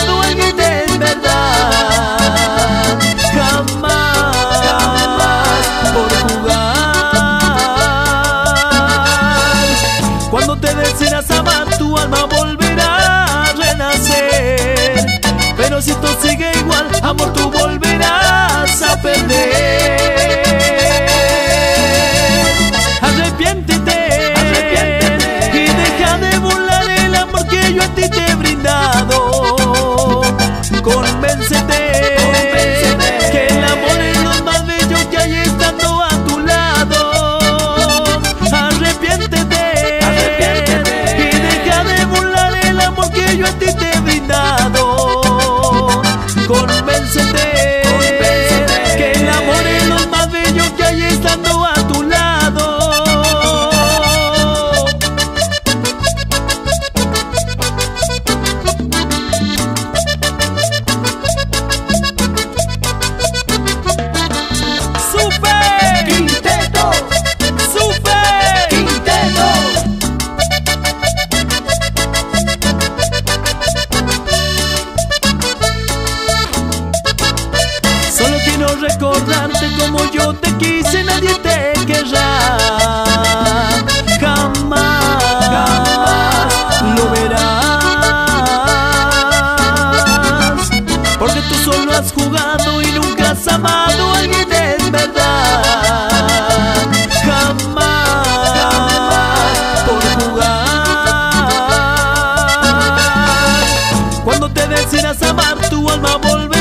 amado a alguien en verdad. Jamás, jamás por jugar. Cuando te decidas amar, tu alma volverá a renacer. Pero si esto sigue igual, amor, tú volverás a perder. Arrepiéntete, arrepiéntete y deja de burlar el amor que yo a ti te he brindado. Convéncete, convéncete que el amor es lo más bello que hay estando a tu lado. Arrepiéntete, arrepiéntete y deja de burlar el amor que yo a ti te he brindado. Convéncete, convéncete que el amor es lo más bello que hay estando a tu lado. ¡Super Quinteto! ¡Super Quinteto! Solo quiero recordarte como yo te quise, nadie te querrá. Jamás, jamás lo verás. Porque tú solo has jugado y nunca has amado a alguien en verdad. Jamás, jamás por jugar. Cuando te decidas amar, tu alma volverá.